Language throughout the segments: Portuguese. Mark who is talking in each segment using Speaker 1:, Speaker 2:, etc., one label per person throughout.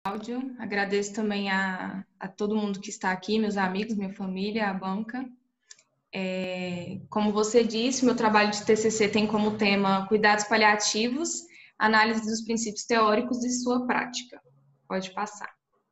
Speaker 1: Áudio. Agradeço também a todo mundo que está aqui, meus amigos, minha família, a banca. Como você disse, meu trabalho de TCC tem como tema cuidados paliativos, análise dos princípios teóricos e sua prática. Pode passar.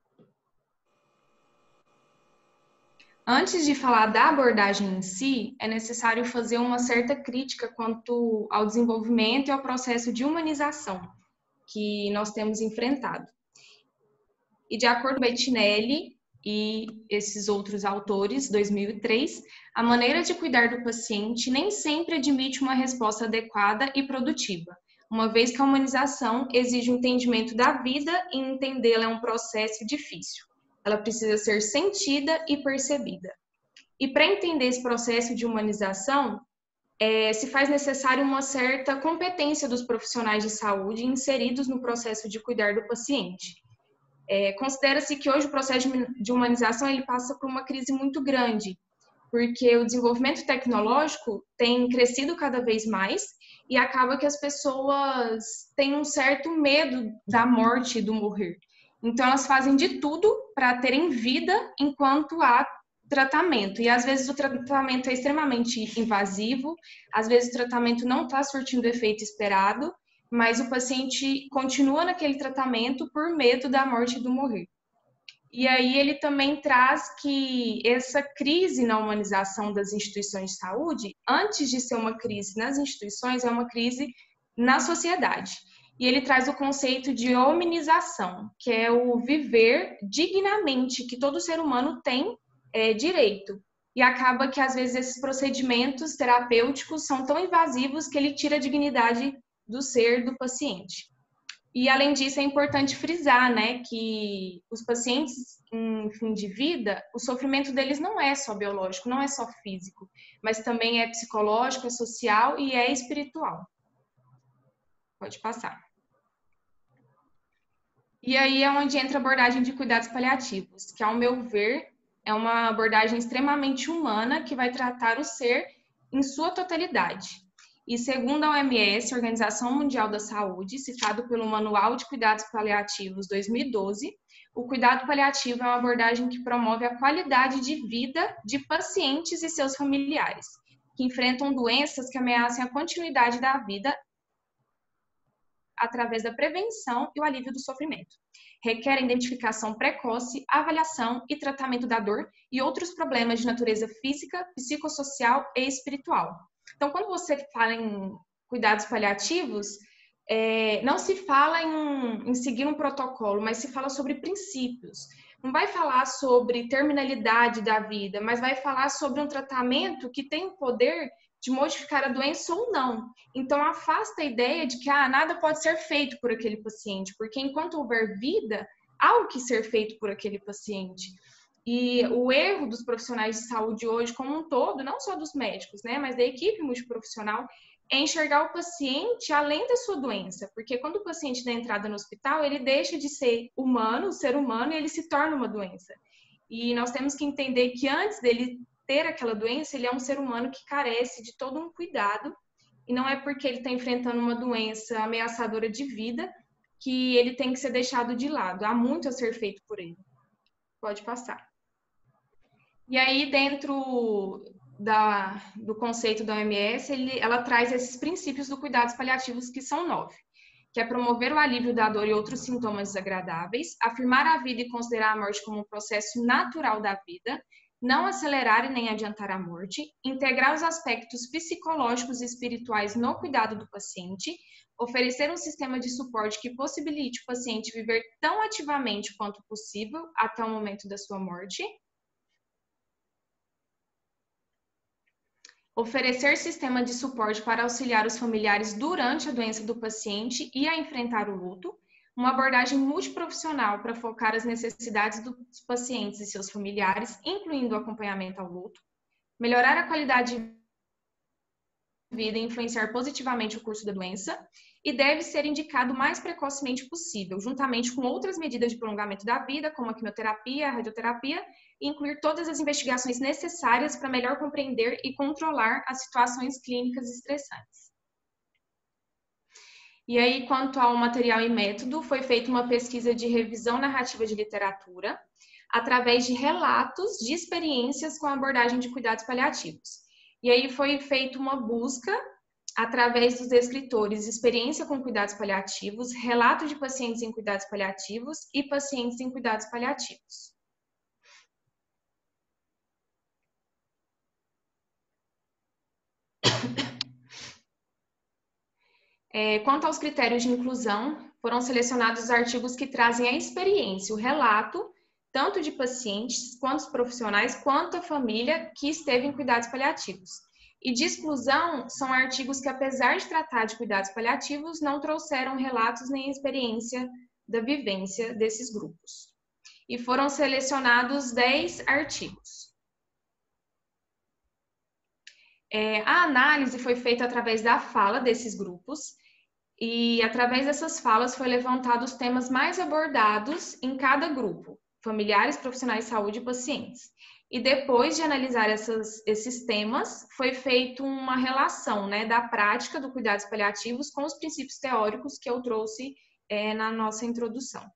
Speaker 1: Antes de falar da abordagem em si, é necessário fazer uma certa crítica quanto ao desenvolvimento e ao processo de humanização que nós temos enfrentado. E de acordo com Bettinelli e esses outros autores, 2003, a maneira de cuidar do paciente nem sempre admite uma resposta adequada e produtiva, uma vez que a humanização exige um entendimento da vida e entendê-la é um processo difícil. Ela precisa ser sentida e percebida. E para entender esse processo de humanização, se faz necessário uma certa competência dos profissionais de saúde inseridos no processo de cuidar do paciente. Considera-se que hoje o processo de humanização ele passa por uma crise muito grande, porque o desenvolvimento tecnológico tem crescido cada vez mais e acaba que as pessoas têm um certo medo da morte e do morrer. Então, elas fazem de tudo para terem vida enquanto há tratamento. E, às vezes, o tratamento é extremamente invasivo, às vezes, o tratamento não está surtindo o efeito esperado, mas o paciente continua naquele tratamento por medo da morte e do morrer. E aí ele também traz que essa crise na humanização das instituições de saúde, antes de ser uma crise nas instituições, é uma crise na sociedade. E ele traz o conceito de hominização, que é o viver dignamente, que todo ser humano tem direito. E acaba que, às vezes, esses procedimentos terapêuticos são tão invasivos que ele tira a dignidade do ser do paciente. E, além disso, é importante frisar, né, que os pacientes em fim de vida, o sofrimento deles não é só biológico, não é só físico, mas também é psicológico, é social e é espiritual. Pode passar. E aí é onde entra a abordagem de cuidados paliativos, que, ao meu ver, é uma abordagem extremamente humana que vai tratar o ser em sua totalidade. E segundo a OMS, Organização Mundial da Saúde, citado pelo Manual de Cuidados Paliativos 2012, o cuidado paliativo é uma abordagem que promove a qualidade de vida de pacientes e seus familiares, que enfrentam doenças que ameaçam a continuidade da vida através da prevenção e o alívio do sofrimento. Requer identificação precoce, avaliação e tratamento da dor e outros problemas de natureza física, psicossocial e espiritual. Então, quando você fala em cuidados paliativos, não se fala em seguir um protocolo, mas se fala sobre princípios. Não vai falar sobre terminalidade da vida, mas vai falar sobre um tratamento que tem o poder de modificar a doença ou não. Então, afasta a ideia de que nada pode ser feito por aquele paciente, porque enquanto houver vida, há o que ser feito por aquele paciente. E o erro dos profissionais de saúde hoje como um todo, não só dos médicos, né, mas da equipe multiprofissional, é enxergar o paciente além da sua doença. Porque quando o paciente dá entrada no hospital, ele deixa de ser humano, ser humano, e ele se torna uma doença. E nós temos que entender que antes dele ter aquela doença, ele é um ser humano que carece de todo um cuidado. E não é porque ele está enfrentando uma doença ameaçadora de vida que ele tem que ser deixado de lado. Há muito a ser feito por ele. Pode passar. E aí, dentro do conceito da OMS, ela traz esses princípios do cuidados paliativos, que são 9, que é promover o alívio da dor e outros sintomas desagradáveis, afirmar a vida e considerar a morte como um processo natural da vida, não acelerar e nem adiantar a morte, integrar os aspectos psicológicos e espirituais no cuidado do paciente, oferecer um sistema de suporte que possibilite o paciente viver tão ativamente quanto possível até o momento da sua morte, oferecer sistema de suporte para auxiliar os familiares durante a doença do paciente e a enfrentar o luto, uma abordagem multiprofissional para focar as necessidades dos pacientes e seus familiares, incluindo o acompanhamento ao luto, melhorar a qualidade de vida e influenciar positivamente o curso da doença, e deve ser indicado o mais precocemente possível, juntamente com outras medidas de prolongamento da vida, como a quimioterapia, a radioterapia, e incluir todas as investigações necessárias para melhor compreender e controlar as situações clínicas estressantes. E aí, quanto ao material e método, foi feita uma pesquisa de revisão narrativa de literatura, através de relatos de experiências com a abordagem de cuidados paliativos. E aí foi feita uma busca através dos escritores experiência com cuidados paliativos, relato de pacientes em cuidados paliativos e pacientes em cuidados paliativos. Quanto aos critérios de inclusão, foram selecionados os artigos que trazem a experiência, o relato, tanto de pacientes, quanto os profissionais, quanto a família que esteve em cuidados paliativos. E de exclusão são artigos que, apesar de tratar de cuidados paliativos, não trouxeram relatos nem experiência da vivência desses grupos. E foram selecionados 10 artigos. A análise foi feita através da fala desses grupos, e através dessas falas foi levantado os temas mais abordados em cada grupo, familiares, profissionais de saúde e pacientes. E depois de analisar esses temas, foi feita uma relação, né, da prática do cuidados paliativos com os princípios teóricos que eu trouxe na nossa introdução.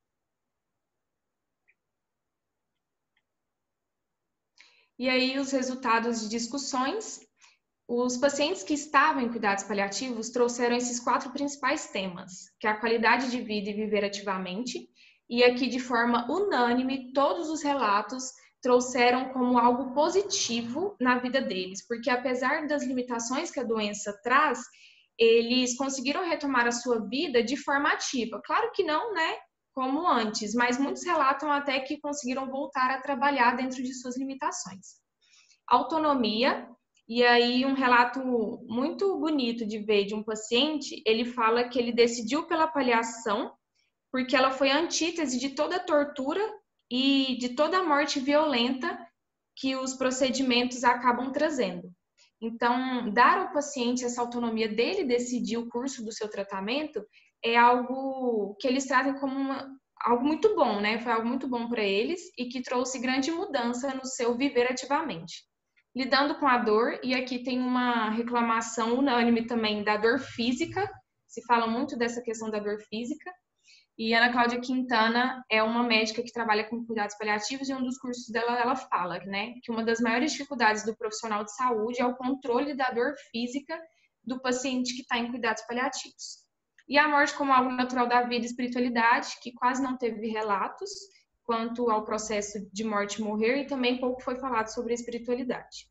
Speaker 1: E aí os resultados de discussões. Os pacientes que estavam em cuidados paliativos trouxeram esses 4 principais temas, que é a qualidade de vida e viver ativamente, e aqui de forma unânime, todos os relatos trouxeram como algo positivo na vida deles, porque apesar das limitações que a doença traz, eles conseguiram retomar a sua vida de forma ativa. Claro que não, né, como antes, mas muitos relatam até que conseguiram voltar a trabalhar dentro de suas limitações. Autonomia. E aí, um relato muito bonito de ver de um paciente, ele fala que ele decidiu pela paliação porque ela foi a antítese de toda a tortura e de toda a morte violenta que os procedimentos acabam trazendo. Então, dar ao paciente essa autonomia dele decidir o curso do seu tratamento é algo que eles trazem como algo muito bom, né? Foi algo muito bom para eles e que trouxe grande mudança no seu viver ativamente. Lidando com a dor, e aqui tem uma reclamação unânime também da dor física, se fala muito dessa questão da dor física, e Ana Cláudia Quintana é uma médica que trabalha com cuidados paliativos e um dos cursos dela, ela fala, né, que uma das maiores dificuldades do profissional de saúde é o controle da dor física do paciente que está em cuidados paliativos. E a morte como algo natural da vida e espiritualidade, que quase não teve relatos, quanto ao processo de morte e morrer, e também pouco foi falado sobre a espiritualidade.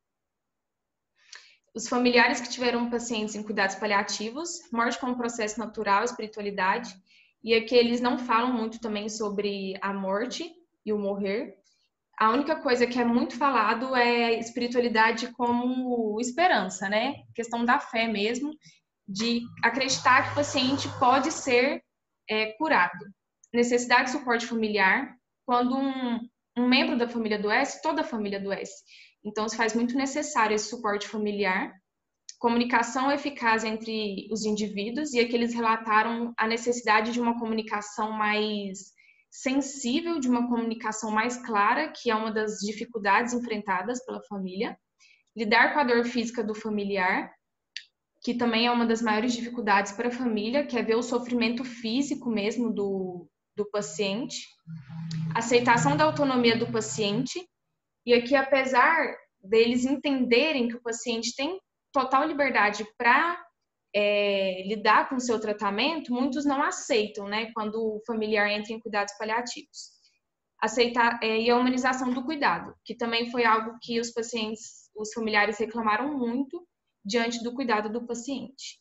Speaker 1: Os familiares que tiveram pacientes em cuidados paliativos, morte como processo natural, espiritualidade, e aqui eles não falam muito também sobre a morte e o morrer. A única coisa que é muito falado é a espiritualidade como esperança, né? Questão da fé mesmo, de acreditar que o paciente pode ser curado. Necessidade de suporte familiar. Quando um membro da família adoece, toda a família adoece. Então, se faz muito necessário esse suporte familiar. Comunicação eficaz entre os indivíduos, e aqui eles relataram a necessidade de uma comunicação mais sensível, de uma comunicação mais clara, que é uma das dificuldades enfrentadas pela família. Lidar com a dor física do familiar, que também é uma das maiores dificuldades para a família, que é ver o sofrimento físico mesmo do paciente. Aceitação da autonomia do paciente, e aqui, apesar deles entenderem que o paciente tem total liberdade para lidar com o seu tratamento, muitos não aceitam, né, quando o familiar entra em cuidados paliativos. Aceitar e a humanização do cuidado, que também foi algo que os pacientes, os familiares reclamaram muito diante do cuidado do paciente.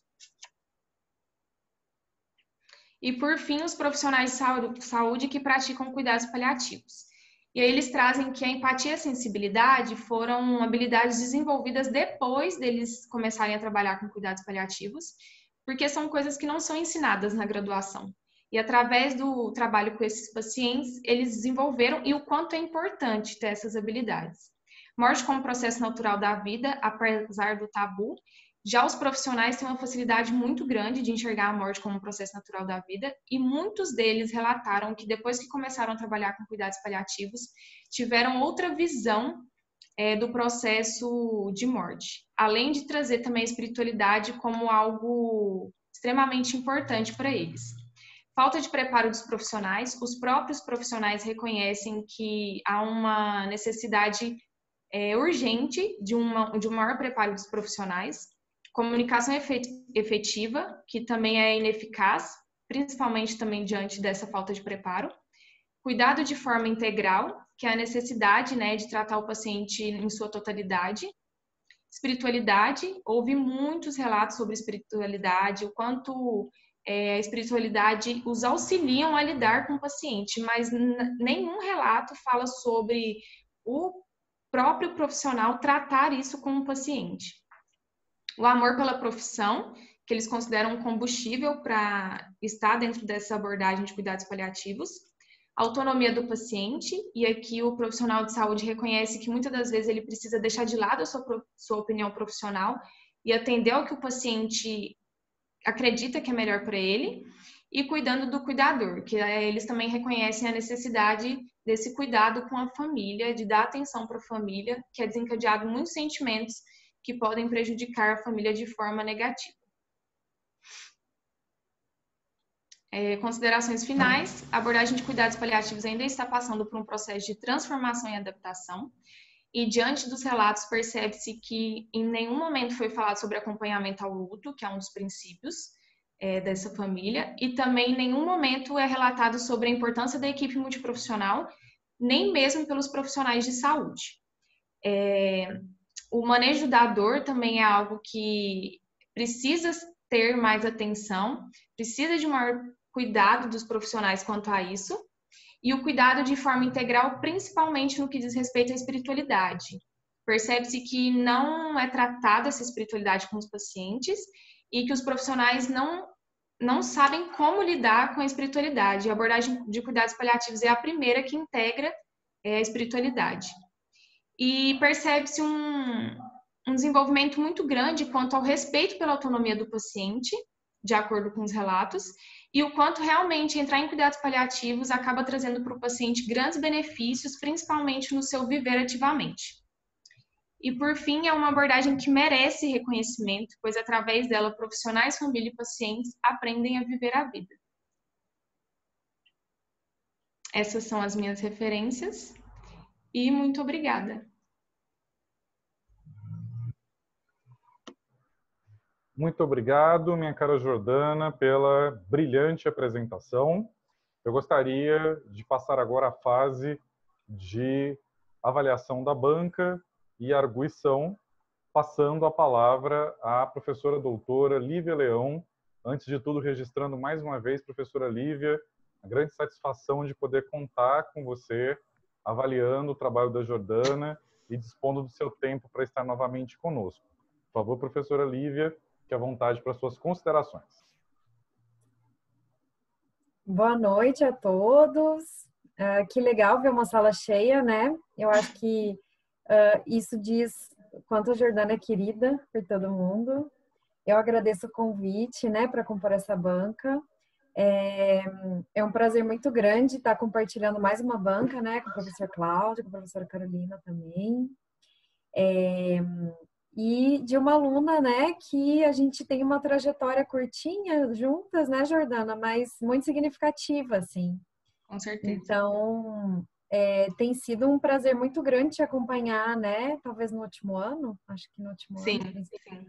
Speaker 1: E, por fim, os profissionais de saúde que praticam cuidados paliativos. E aí eles trazem que a empatia e a sensibilidade foram habilidades desenvolvidas depois deles começarem a trabalhar com cuidados paliativos, porque são coisas que não são ensinadas na graduação. E através do trabalho com esses pacientes, eles desenvolveram, e o quanto é importante ter essas habilidades. Morte como processo natural da vida, apesar do tabu. Já os profissionais têm uma facilidade muito grande de enxergar a morte como um processo natural da vida, e muitos deles relataram que depois que começaram a trabalhar com cuidados paliativos, tiveram outra visão do processo de morte, além de trazer também a espiritualidade como algo extremamente importante para eles. Falta de preparo dos profissionais, os próprios profissionais reconhecem que há uma necessidade urgente de um maior preparo dos profissionais, comunicação efetiva, que também é ineficaz, principalmente também diante dessa falta de preparo, cuidado de forma integral, que é a necessidade, né, de tratar o paciente em sua totalidade, espiritualidade, houve muitos relatos sobre espiritualidade, o quanto a espiritualidade os auxiliam a lidar com o paciente, mas nenhum relato fala sobre o próprio profissional tratar isso com o paciente. O amor pela profissão, que eles consideram um combustível para estar dentro dessa abordagem de cuidados paliativos. A autonomia do paciente, e aqui o profissional de saúde reconhece que muitas das vezes ele precisa deixar de lado a sua opinião profissional e atender ao que o paciente acredita que é melhor para ele, e cuidando do cuidador, que eles também reconhecem a necessidade desse cuidado com a família, de dar atenção para a família, que é desencadeado muitos sentimentos que podem prejudicar a família de forma negativa. Considerações finais, a abordagem de cuidados paliativos ainda está passando por um processo de transformação e adaptação, e diante dos relatos percebe-se que em nenhum momento foi falado sobre acompanhamento ao luto, que é um dos princípios dessa família, e também em nenhum momento é relatado sobre a importância da equipe multiprofissional, nem mesmo pelos profissionais de saúde. O manejo da dor também é algo que precisa ter mais atenção, precisa de maior cuidado dos profissionais quanto a isso, e o cuidado de forma integral, principalmente no que diz respeito à espiritualidade. Percebe-se que não é tratada essa espiritualidade com os pacientes e que os profissionais não sabem como lidar com a espiritualidade. A abordagem de cuidados paliativos é a primeira que integra a espiritualidade. E percebe-se um desenvolvimento muito grande quanto ao respeito pela autonomia do paciente, de acordo com os relatos, e o quanto realmente entrar em cuidados paliativos acaba trazendo para o paciente grandes benefícios, principalmente no seu viver ativamente. E, por fim, é uma abordagem que merece reconhecimento, pois através dela, profissionais, família e pacientes aprendem a viver a vida. Essas são as minhas referências e muito obrigada.
Speaker 2: Muito obrigado, minha cara Jordana, pela brilhante apresentação. Eu gostaria de passar agora à fase de avaliação da banca e arguição, passando a palavra à professora doutora Lívia Leão. Antes de tudo, registrando mais uma vez, professora Lívia, a grande satisfação de poder contar com você, avaliando o trabalho da Jordana e dispondo do seu tempo para estar novamente conosco. Por favor, professora Lívia, fique à vontade para suas considerações.
Speaker 3: Boa noite a todos. Que legal ver uma sala cheia, né? Eu acho que isso diz quanto a Jordana é querida por todo mundo. Eu agradeço o convite, né, para compor essa banca. É um prazer muito grande estar compartilhando mais uma banca, né, com o professor Cláudio, com a professora Carolina também. E de uma aluna, né, que a gente tem uma trajetória curtinha juntas, né, Jordana, mas muito significativa, assim.
Speaker 1: Com certeza.
Speaker 3: Então, tem sido um prazer muito grande te acompanhar, né, talvez no último ano, acho que no último
Speaker 1: sim,
Speaker 3: ano.
Speaker 1: Sim.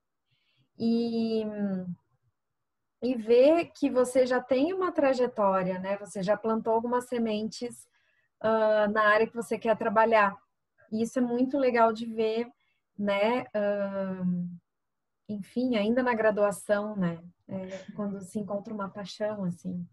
Speaker 3: E ver que você já tem uma trajetória, né, você já plantou algumas sementes na área que você quer trabalhar. E isso é muito legal de ver, né, enfim, ainda na graduação, né, quando se encontra uma paixão, assim.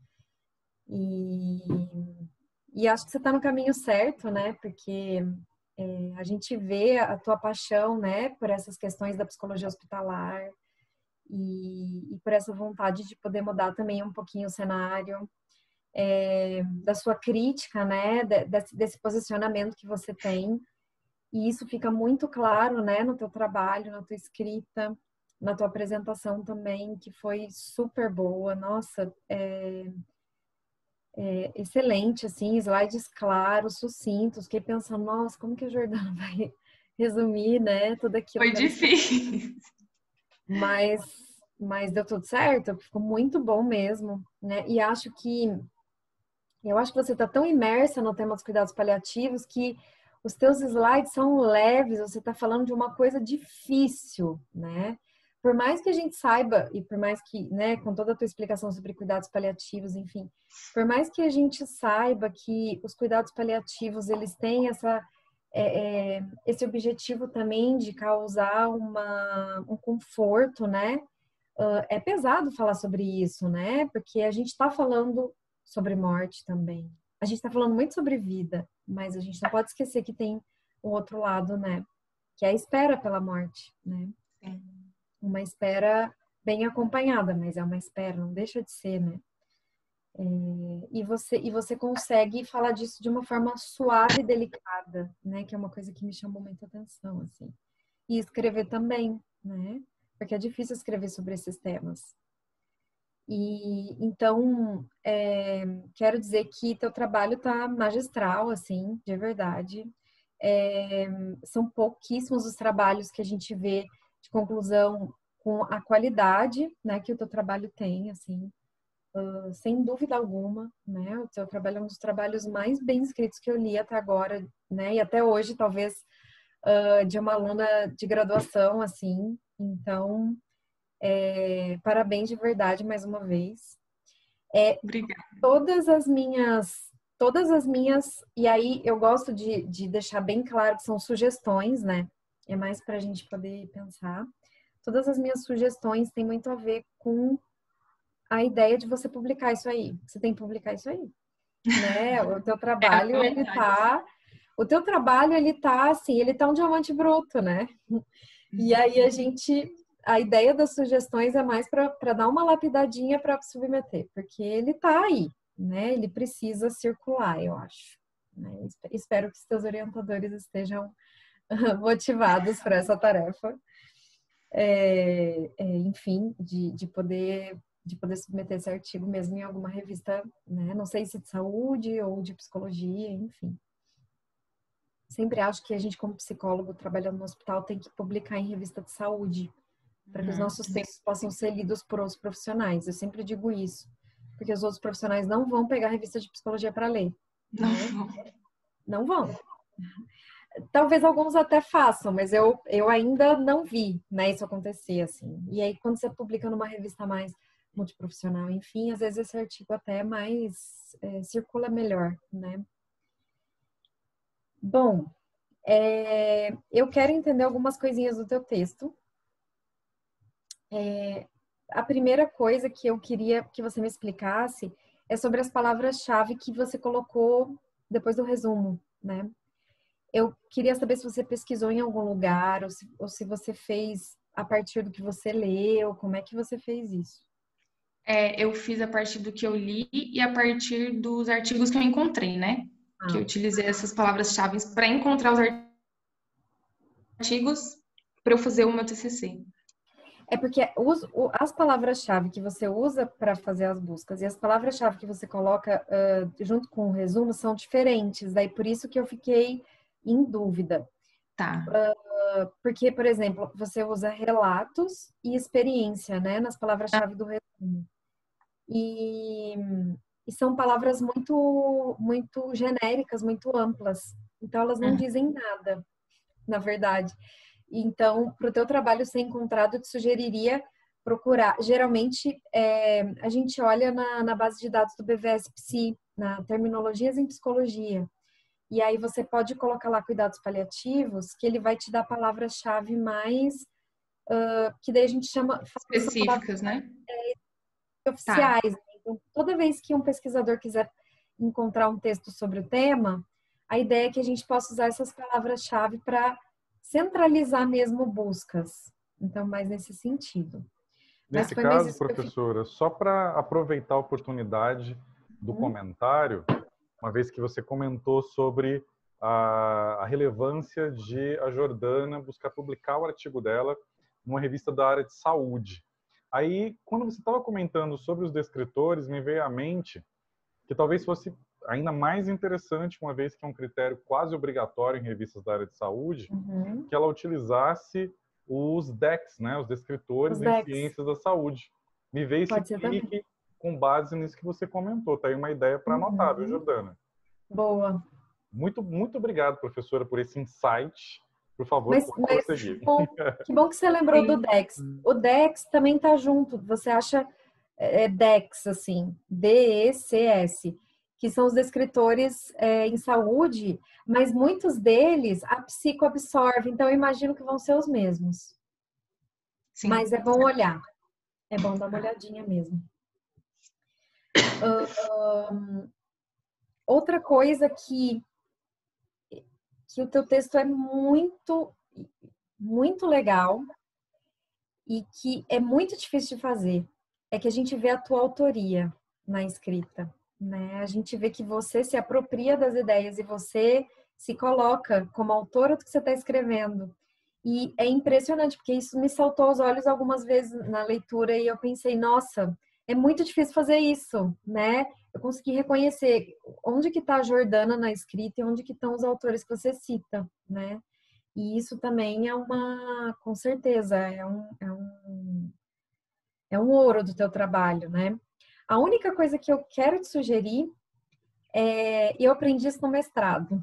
Speaker 3: E acho que você está no caminho certo, né, porque a gente vê a tua paixão, né, por essas questões da psicologia hospitalar e por essa vontade de poder mudar também um pouquinho o cenário, da sua crítica, né, desse posicionamento que você tem. E isso fica muito claro, né, no teu trabalho, na tua escrita, na tua apresentação também, que foi super boa. Nossa, excelente, assim, slides claros, sucintos. Fiquei pensando, nossa, como que a Jordana vai resumir, né, tudo aquilo.
Speaker 1: Foi difícil.
Speaker 3: Mas mas deu tudo certo, ficou muito bom mesmo, né? E eu acho que você está tão imersa no tema dos cuidados paliativos que os teus slides são leves, você está falando de uma coisa difícil, né? Por mais que a gente saiba, e por mais que, né, com toda a tua explicação sobre cuidados paliativos, enfim, por mais que a gente saiba que os cuidados paliativos, eles têm esse objetivo também de causar um conforto, né? É pesado falar sobre isso, né? Porque a gente está falando sobre morte também. A gente está falando muito sobre vida, mas a gente não pode esquecer que tem um outro lado, né? Que é a espera pela morte, né?
Speaker 1: Sim.
Speaker 3: Uma espera bem acompanhada, mas é uma espera, não deixa de ser, né? E você consegue falar disso de uma forma suave e delicada, né? Que é uma coisa que me chamou muita atenção, assim. E escrever também, né? Porque é difícil escrever sobre esses temas. E então, quero dizer que teu trabalho tá magistral, assim, de verdade. São pouquíssimos os trabalhos que a gente vê de conclusão com a qualidade, né, que o teu trabalho tem, assim, sem dúvida alguma, né? O teu trabalho é um dos trabalhos mais bem escritos que eu li até agora, né? E até hoje, talvez, de uma aluna de graduação, assim. Então, parabéns de verdade mais uma vez.
Speaker 1: Obrigada.
Speaker 3: Todas as minhas, e aí eu gosto de deixar bem claro que são sugestões, né? É mais para a gente poder pensar. Todas as minhas sugestões têm muito a ver com a ideia de você publicar isso aí. Você tem que publicar isso aí, né? O teu trabalho, o teu trabalho, ele tá assim, ele tá um diamante bruto, né? E aí a ideia das sugestões é mais para dar uma lapidadinha para submeter, porque ele tá aí, né? Ele precisa circular, eu acho. Né? Espero que os teus orientadores estejam motivados para essa tarefa. Enfim, de poder submeter esse artigo mesmo em alguma revista, né? Não sei se de saúde ou de psicologia, enfim. Sempre acho que a gente, como psicólogo, trabalhando no hospital, tem que publicar em revista de saúde, para que os nossos textos possam ser lidos por outros profissionais. Eu sempre digo isso, porque os outros profissionais não vão pegar a revista de psicologia para ler.
Speaker 1: Não,
Speaker 3: né? Não vão. Talvez alguns até façam, mas eu ainda não vi, né, isso acontecer, assim. E aí, quando você publica numa revista mais multiprofissional, enfim, às vezes esse artigo até circula melhor, né? Bom, eu quero entender algumas coisinhas do teu texto. A primeira coisa que eu queria que você me explicasse é sobre as palavras-chave que você colocou depois do resumo, né? Eu queria saber se você pesquisou em algum lugar ou se você fez a partir do que você leu, como é que você fez isso?
Speaker 1: eu fiz a partir do que eu li e a partir dos artigos que eu encontrei, né? Que eu utilizei essas palavras-chave para encontrar os artigos para eu fazer o meu TCC.
Speaker 3: É porque as palavras-chave que você usa para fazer as buscas e as palavras-chave que você coloca junto com o resumo são diferentes. Daí por isso que eu fiquei em dúvida.
Speaker 1: Tá.
Speaker 3: Porque, por exemplo, você usa relatos e experiência, né, nas palavras-chave do resumo. E são palavras muito, muito genéricas, muito amplas. Então, elas não dizem nada, na verdade. Então, para o teu trabalho ser encontrado, eu te sugeriria procurar. Geralmente, a gente olha na base de dados do BVS Psi, na Terminologias em Psicologia. E aí você pode colocar lá cuidados paliativos, que ele vai te dar palavras-chave mais... que daí a gente chama...
Speaker 1: Específicas, né?
Speaker 3: Oficiais. Tá. Então, toda vez que um pesquisador quiser encontrar um texto sobre o tema, a ideia é que a gente possa usar essas palavras-chave para centralizar mesmo buscas. Então, mais nesse sentido.
Speaker 2: Nesse caso, professora, só para aproveitar a oportunidade do comentário, uma vez que você comentou sobre a relevância de a Jordana buscar publicar o artigo dela numa revista da área de saúde. Aí, quando você estava comentando sobre os descritores, me veio à mente que talvez fosse ainda mais interessante, uma vez que é um critério quase obrigatório em revistas da área de saúde, que ela utilizasse os DECs, né? Os descritores
Speaker 3: Os
Speaker 2: em
Speaker 3: DECs.
Speaker 2: ciências da saúde. Me veio esse
Speaker 3: Pode ser também.
Speaker 2: clique com base nisso que você comentou. Tá aí uma ideia para anotar, viu, Jordana?
Speaker 3: Boa.
Speaker 2: Muito, muito obrigado, professora, por esse insight. Por favor,
Speaker 3: Mas
Speaker 2: pode prosseguir.
Speaker 3: que bom que você lembrou do DEX. O DEX também está junto. Você acha DEX, assim, DECS, que são os descritores em saúde, mas muitos deles a psico absorve, então eu imagino que vão ser os mesmos.
Speaker 1: Sim.
Speaker 3: Mas é bom olhar. É bom dar uma olhadinha mesmo. Outra coisa que o teu texto é muito, muito legal e que é muito difícil de fazer, é que a gente vê a tua autoria na escrita, né? A gente vê que você se apropria das ideias e você se coloca como autora do que você está escrevendo. E é impressionante, porque isso me saltou aos olhos algumas vezes na leitura e eu pensei, nossa, é muito difícil fazer isso, né? Eu consegui reconhecer onde que está a Jordana na escrita e onde que estão os autores que você cita, né? E isso também é com certeza, é um ouro do teu trabalho, né? A única coisa que eu quero te sugerir e eu aprendi isso no mestrado,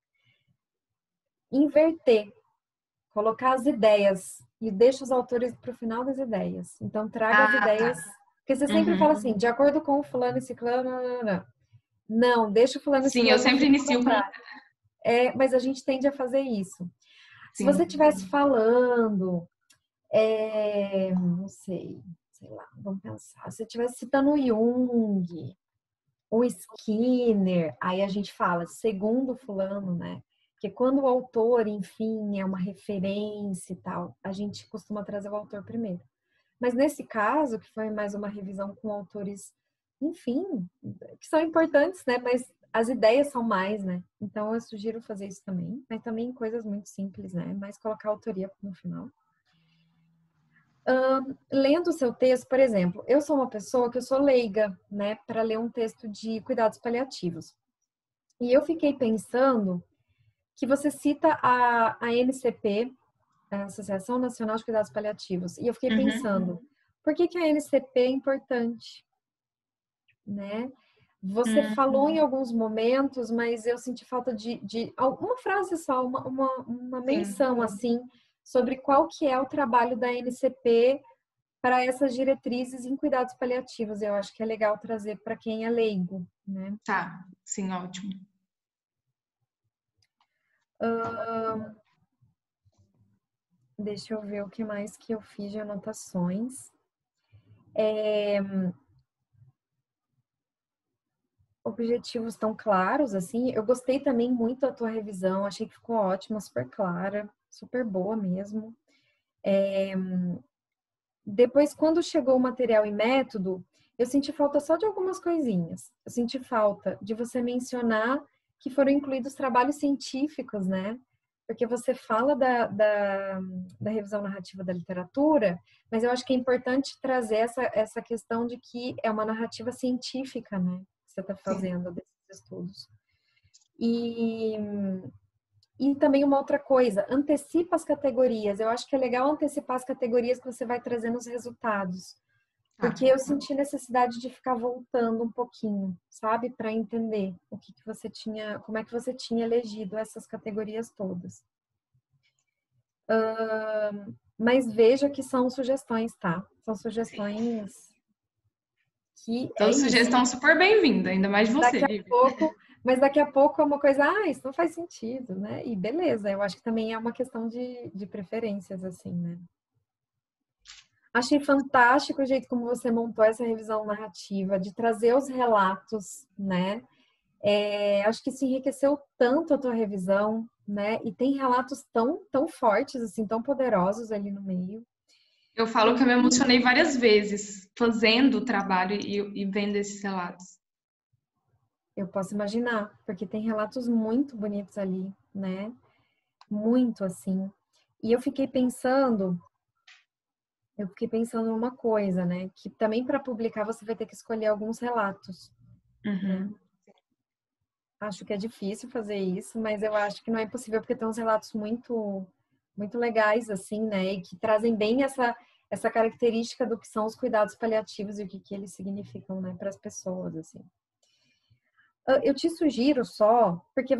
Speaker 3: inverter, colocar as ideias e deixa os autores para o final das ideias. Então, traga as ideias, porque você sempre fala assim, de acordo com o fulano e ciclano, não, deixa o fulano e
Speaker 1: Sim, eu
Speaker 3: ciclano
Speaker 1: sempre inicio com...
Speaker 3: mas a gente tende a fazer isso. Se
Speaker 1: Sim.
Speaker 3: você estivesse falando, não sei lá, vamos pensar. Se você estivesse citando Jung, ou Skinner, aí a gente fala segundo fulano, né? Porque quando o autor, enfim, é uma referência e tal, a gente costuma trazer o autor primeiro. Mas nesse caso, que foi mais uma revisão com autores, enfim, que são importantes, né? Mas as ideias são mais, né? Então eu sugiro fazer isso também, mas também coisas muito simples, né? Mas colocar a autoria no final. Lendo o seu texto, por exemplo, eu sou uma pessoa que eu sou leiga, né, para ler um texto de cuidados paliativos. E eu fiquei pensando que você cita a ANCP, a Associação Nacional de Cuidados Paliativos, e eu fiquei pensando, por que a ANCP é importante, né? Você falou em alguns momentos, mas eu senti falta de uma frase só, uma menção, assim, sobre qual que é o trabalho da ANCP para essas diretrizes em cuidados paliativos. Eu acho que é legal trazer para quem é leigo, né?
Speaker 1: Tá, sim, ótimo.
Speaker 3: Deixa eu ver o que mais que eu fiz de anotações. Objetivos tão claros, assim. Eu gostei também muito da tua revisão, achei que ficou ótima, super clara, super boa mesmo. Depois, quando chegou o material e método, eu senti falta só de algumas coisinhas. Eu senti falta de você mencionar que foram incluídos trabalhos científicos, né? Porque você fala da revisão narrativa da literatura, mas eu acho que é importante trazer essa questão de que é uma narrativa científica, né? Que você está fazendo desses estudos. E também uma outra coisa, antecipa as categorias. Eu acho que é legal antecipar as categorias que você vai trazer nos resultados. Porque eu senti necessidade de ficar voltando um pouquinho, sabe? Para entender o que você tinha, como é que você tinha elegido essas categorias todas. Mas veja que são sugestões, tá? São sugestões que
Speaker 1: Então, sugestão super bem-vinda, ainda mais de você,
Speaker 3: Vivi. Mas daqui a pouco é uma coisa, isso não faz sentido, né? E beleza, eu acho que também é uma questão de preferências, assim, né? Achei fantástico o jeito como você montou essa revisão narrativa, de trazer os relatos, né? Acho que isso enriqueceu tanto a tua revisão, né? E tem relatos tão fortes, assim, tão poderosos ali no meio.
Speaker 1: Eu falo que eu me emocionei várias vezes fazendo o trabalho e vendo esses relatos.
Speaker 3: Eu posso imaginar, porque tem relatos muito bonitos ali, né? Muito, assim. E eu fiquei pensando numa coisa, né? Que também para publicar você vai ter que escolher alguns relatos, né? Acho que é difícil fazer isso, mas eu acho que não é impossível porque tem uns relatos muito muito legais, assim, né? E que trazem bem essa característica do que são os cuidados paliativos e o que eles significam, né, para as pessoas, assim. Eu te sugiro só, porque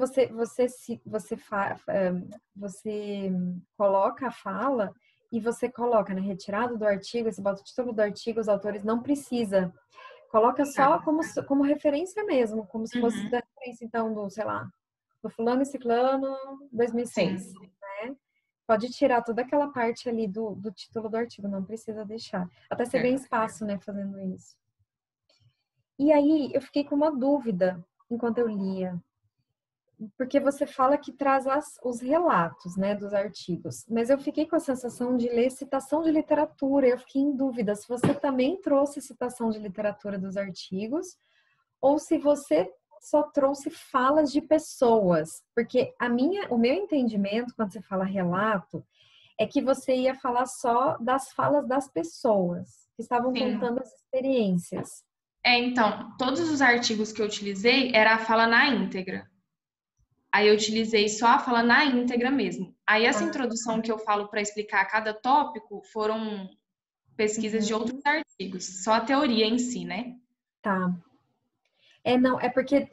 Speaker 3: você coloca a fala e você coloca, né, retirado do artigo, você bota o título do artigo, os autores não precisa. Coloca só
Speaker 1: Tá.
Speaker 3: como referência mesmo, como se fosse
Speaker 1: Uhum.
Speaker 3: da referência, então, do, sei lá, do fulano e ciclano, 2006,
Speaker 1: Sim.
Speaker 3: né? Pode tirar toda aquela parte ali do título do artigo, não precisa deixar. Até você ganha
Speaker 1: Certo.
Speaker 3: espaço, né, fazendo isso. E aí, eu fiquei com uma dúvida enquanto eu lia. Porque você fala que traz os relatos, né, dos artigos. Mas eu fiquei com a sensação de ler citação de literatura. Eu fiquei em dúvida se você também trouxe citação de literatura dos artigos ou se você só trouxe falas de pessoas. Porque o meu entendimento, quando você fala relato, é que você ia falar só das falas das pessoas que estavam
Speaker 1: Sim.
Speaker 3: contando as experiências.
Speaker 1: Então, todos os artigos que eu utilizei era a fala na íntegra. Aí eu utilizei só a fala na íntegra mesmo. Aí essa
Speaker 3: Ah,
Speaker 1: introdução que eu falo para explicar cada tópico foram pesquisas de outros
Speaker 3: uhum,
Speaker 1: artigos, só a teoria em si, né?
Speaker 3: tá. Não, é porque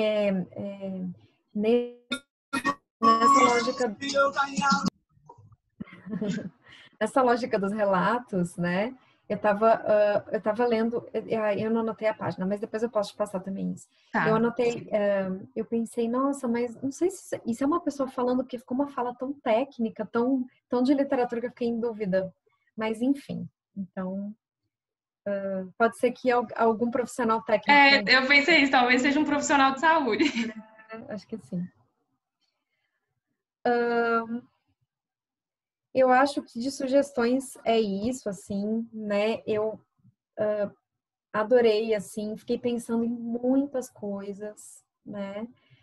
Speaker 3: ne- nessa lógica, nessa lógica dos relatos, né? Eu tava lendo, eu não anotei a página, mas depois eu posso te passar também isso. Eu
Speaker 1: Tá.
Speaker 3: anotei, eu pensei, nossa, mas não sei se isso é uma pessoa falando que ficou uma fala tão técnica, tão de literatura que eu fiquei em dúvida. Mas enfim, então pode ser que algum profissional técnico
Speaker 1: É,
Speaker 3: tenha
Speaker 1: eu pensei isso, talvez seja um profissional de saúde.
Speaker 3: acho que sim. Eu acho que de sugestões é isso, assim, né? Eu adorei, assim, fiquei pensando em muitas coisas, né?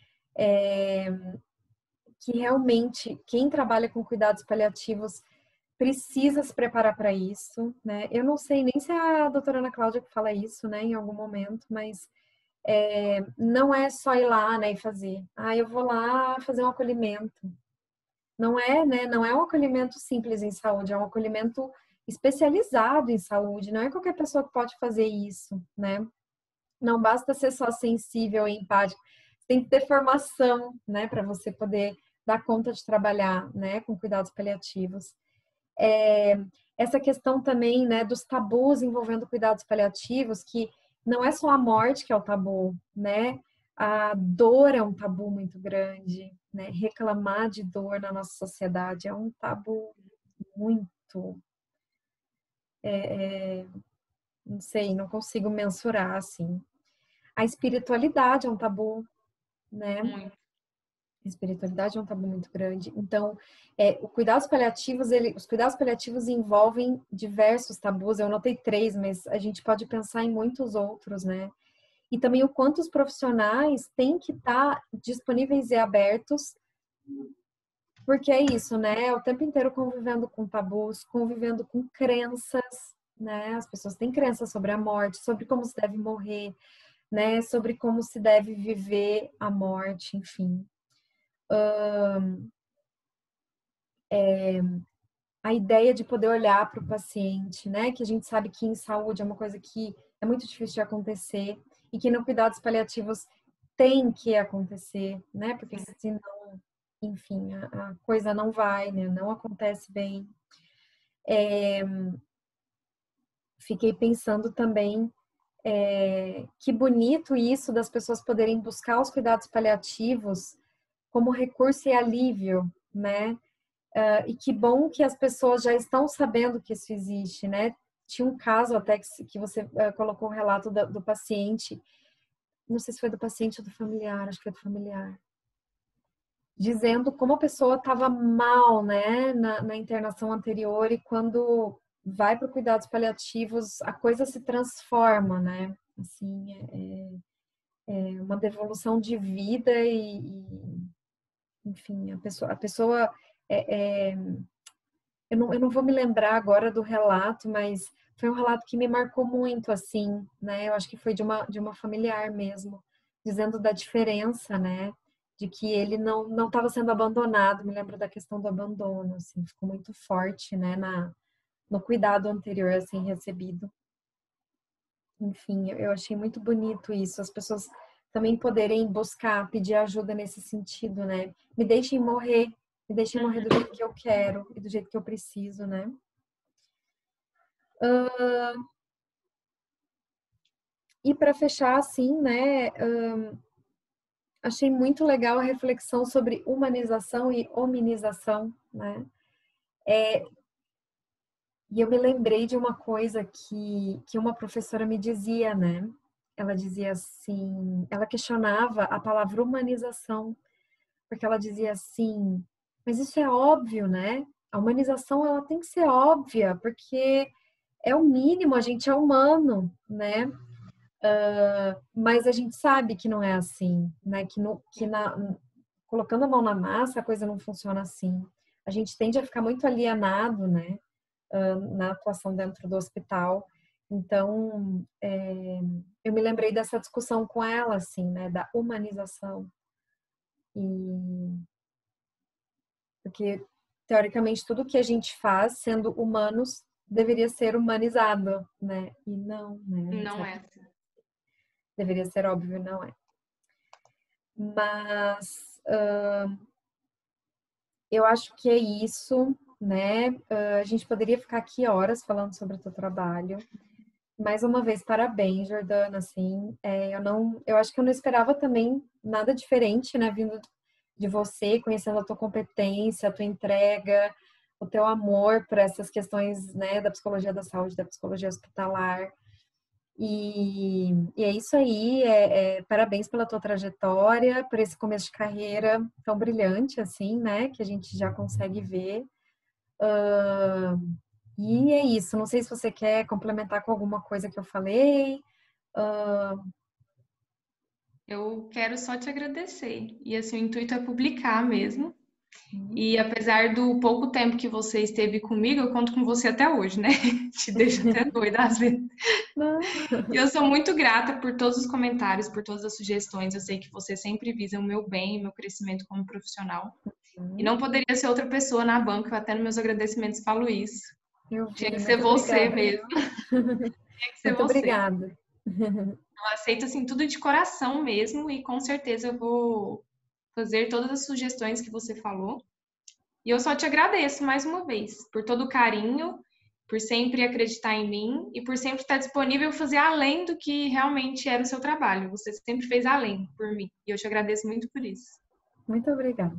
Speaker 3: Que realmente quem trabalha com cuidados paliativos precisa se preparar para isso, né? Eu não sei nem se é a doutora Ana Cláudia que fala isso, né, em algum momento, mas não é só ir lá, né, e fazer. Ah, eu vou lá fazer um acolhimento. Não é, né? Não é um acolhimento simples em saúde, é um acolhimento especializado em saúde. Não é qualquer pessoa que pode fazer isso, né? Não basta ser só sensível e empático. Tem que ter formação, né, para você poder dar conta de trabalhar, né, com cuidados paliativos. Essa questão também, né, dos tabus envolvendo cuidados paliativos, que não é só a morte que é o tabu, né? A dor é um tabu muito grande, né? Reclamar de dor na nossa sociedade é um tabu muito, não sei, não consigo mensurar assim. A espiritualidade é um tabu, né?
Speaker 1: Muito.
Speaker 3: A espiritualidade é um tabu muito grande. Então, os cuidados paliativos envolvem diversos tabus. Eu anotei 3, mas a gente pode pensar em muitos outros, né? E também o quanto os profissionais têm que estar disponíveis e abertos, porque é isso, né? O tempo inteiro convivendo com tabus, convivendo com crenças, né? As pessoas têm crenças sobre a morte, sobre como se deve morrer, né? Sobre como se deve viver a morte, enfim. A ideia de poder olhar para o paciente, né? Que a gente sabe que em saúde é uma coisa que é muito difícil de acontecer e que no cuidados paliativos tem que acontecer, né? Porque senão, enfim, a coisa não vai, né? Não acontece bem. Fiquei pensando também que bonito isso das pessoas poderem buscar os cuidados paliativos como recurso e alívio, né? E que bom que as pessoas já estão sabendo que isso existe, né? Tinha um caso até que você colocou o relato do paciente, não sei se foi do paciente ou do familiar, acho que foi do familiar, dizendo como a pessoa estava mal, né, na internação anterior e quando vai para cuidados paliativos, a coisa se transforma, né? Assim, é uma devolução de vida enfim, a pessoa eu não vou me lembrar agora do relato, mas foi um relato que me marcou muito, assim, né? Eu acho que foi de uma familiar mesmo, dizendo da diferença, né? de que ele não estava sendo abandonado. Me lembro da questão do abandono, assim, ficou muito forte, né, no cuidado anterior, assim, recebido. Enfim, eu achei muito bonito isso, as pessoas também poderem buscar, pedir ajuda nesse sentido, né? Me deixem morrer do jeito que eu quero e do jeito que eu preciso, né? E para fechar, assim, né? Achei muito legal a reflexão sobre humanização e hominização, né? E eu me lembrei de uma coisa que uma professora me dizia, né? Ela dizia assim, ela questionava a palavra humanização, porque ela dizia assim, mas isso é óbvio, né? A humanização, ela tem que ser óbvia, porque é o mínimo, a gente é humano, né? Mas a gente sabe que não é assim, né? Colocando a mão na massa, a coisa não funciona assim. A gente tende a ficar muito alienado, né? Na atuação dentro do hospital. Então, eu me lembrei dessa discussão com ela, assim, né? Da humanização. Porque, teoricamente, tudo que a gente faz, sendo humanos, deveria ser humanizado, né? E não, né?
Speaker 1: Não é assim.
Speaker 3: Deveria ser óbvio, não é. Mas eu acho que é isso, né? A gente poderia ficar aqui horas falando sobre o teu trabalho. Mais uma vez, parabéns, Jordana, assim, eu acho que eu não esperava também nada diferente, né, vindo de você, conhecendo a tua competência, a tua entrega, o teu amor por essas questões, né, da psicologia da saúde, da psicologia hospitalar, e é isso aí, parabéns pela tua trajetória, por esse começo de carreira tão brilhante, assim, né, que a gente já consegue ver. E é isso. Não sei se você quer complementar com alguma coisa que eu falei.
Speaker 1: Eu quero só te agradecer. E assim, o intuito é publicar mesmo. E apesar do pouco tempo que você esteve comigo, eu conto com você até hoje, né? Te deixo até doida às vezes.
Speaker 3: Não.
Speaker 1: E eu sou muito grata por todos os comentários, por todas as sugestões. Eu sei que você sempre visa o meu bem e meu crescimento como profissional. E não poderia ser outra pessoa na banca, eu até nos meus agradecimentos falo isso.
Speaker 3: Eu
Speaker 1: Tinha
Speaker 3: vi,
Speaker 1: que ser
Speaker 3: muito
Speaker 1: você
Speaker 3: obrigada.
Speaker 1: mesmo. Tinha que ser
Speaker 3: Muito
Speaker 1: você.
Speaker 3: obrigada.
Speaker 1: Eu aceito assim tudo de coração mesmo e com certeza eu vou fazer todas as sugestões que você falou. E eu só te agradeço mais uma vez por todo o carinho, por sempre acreditar em mim e por sempre estar disponível fazer além do que realmente era o seu trabalho. Você sempre fez além por mim. E eu te agradeço muito por isso.
Speaker 3: Muito obrigada.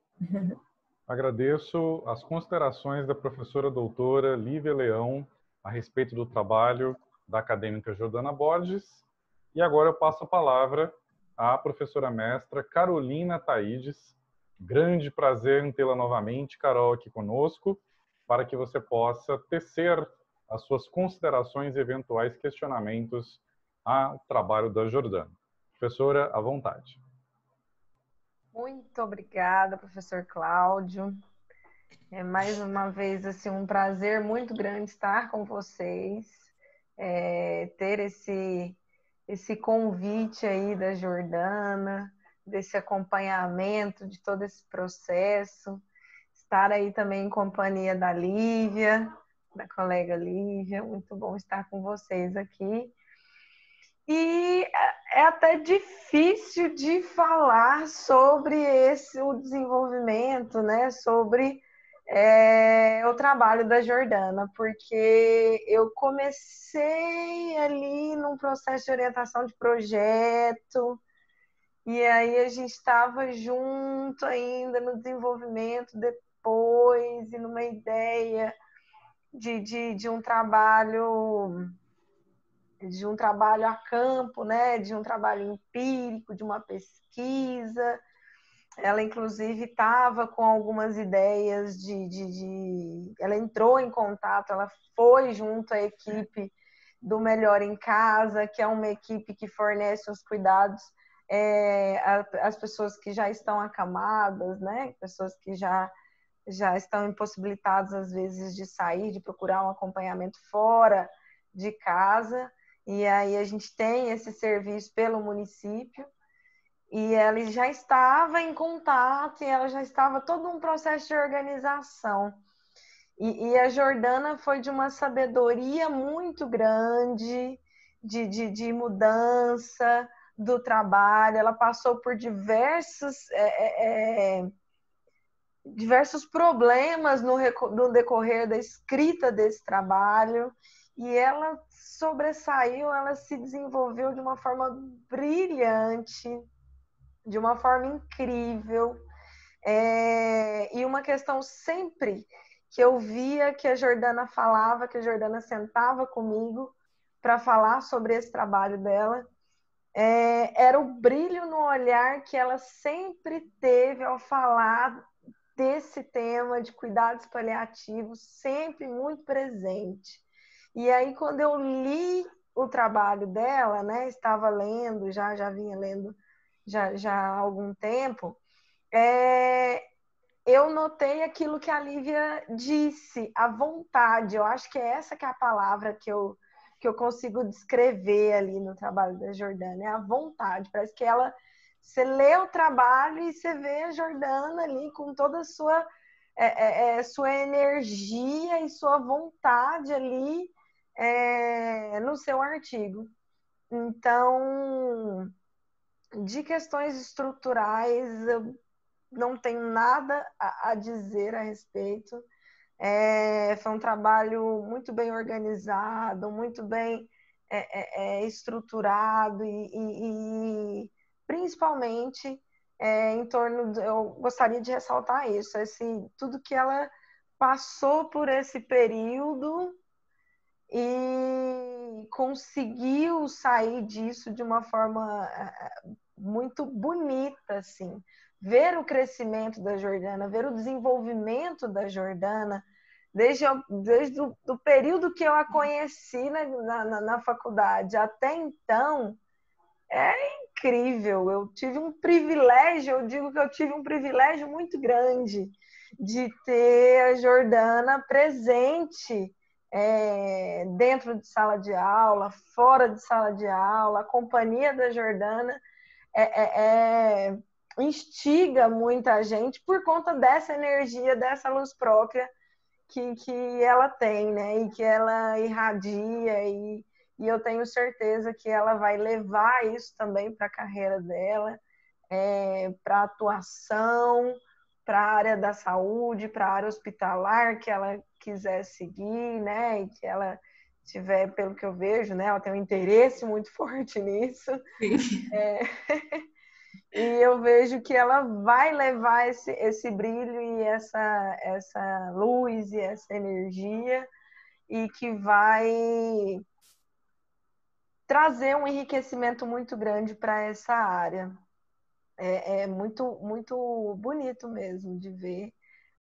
Speaker 2: Agradeço as considerações da professora doutora Lívia Leão a respeito do trabalho da acadêmica Jordana Borges. E agora eu passo a palavra à professora mestra Carolina Taides. Grande prazer em tê-la novamente, Carol, aqui conosco, para que você possa tecer as suas considerações e eventuais questionamentos ao trabalho da Jordana. Professora, à vontade.
Speaker 4: Muito obrigada, professor Cláudio. É mais uma vez assim, um prazer muito grande estar com vocês, ter esse convite aí da Jordana, desse acompanhamento de todo esse processo, estar aí também em companhia da Lívia, da colega Lívia, muito bom estar com vocês aqui. E é até difícil de falar sobre o desenvolvimento, né? Sobre o trabalho da Jordana, porque eu comecei ali num processo de orientação de projeto, e aí a gente estava junto ainda no desenvolvimento depois, e numa ideia de um trabalho a campo, né? De um trabalho empírico, de uma pesquisa. Ela, inclusive, estava com algumas ideias Ela entrou em contato, ela foi junto à equipe do Melhor em Casa, que é uma equipe que fornece os cuidados às pessoas que já estão acamadas, né? Pessoas que já estão impossibilitadas, às vezes, de sair, de procurar um acompanhamento fora de casa. E aí a gente tem esse serviço pelo município. E ela já estava em contato, e ela já estava todo um processo de organização. E a Jordana foi de uma sabedoria muito grande, de mudança do trabalho. Ela passou por diversos problemas no decorrer da escrita desse trabalho. E ela sobressaiu, ela se desenvolveu de uma forma brilhante, de uma forma incrível. E uma questão sempre que eu via que a Jordana falava, que a Jordana sentava comigo para falar sobre esse trabalho dela, era o brilho no olhar que ela sempre teve ao falar desse tema de cuidados paliativos, sempre muito presente. E aí, quando eu li o trabalho dela, né, estava lendo, já vinha lendo já há algum tempo, eu notei aquilo que a Lívia disse, a vontade. Eu acho que essa que é a palavra que eu consigo descrever ali no trabalho da Jordana, é a vontade. Parece que você lê o trabalho e você vê a Jordana ali com toda a sua energia e sua vontade ali no seu artigo. Então, de questões estruturais, eu não tenho nada a dizer a respeito. Foi um trabalho muito bem organizado, muito bem estruturado e principalmente em torno eu gostaria de ressaltar isso, tudo que ela passou por esse período e conseguiu sair disso de uma forma muito bonita, assim. Ver o crescimento da Jordana, ver o desenvolvimento da Jordana, desde o período que eu a conheci na faculdade até então, é incrível. Eu tive um privilégio, eu digo que eu tive um privilégio muito grande de ter a Jordana presente dentro de sala de aula, fora de sala de aula. A companhia da Jordana instiga muita gente por conta dessa energia, dessa luz própria que ela tem, né? E que ela irradia, e eu tenho certeza que ela vai levar isso também para a carreira dela, para a atuação, para a área da saúde, para a área hospitalar que ela quiser seguir, né? E que ela tiver, pelo que eu vejo, né? Ela tem um interesse muito forte nisso. E eu vejo que ela vai levar esse brilho e essa luz e essa energia, e que vai trazer um enriquecimento muito grande para essa área. É muito, muito bonito mesmo de ver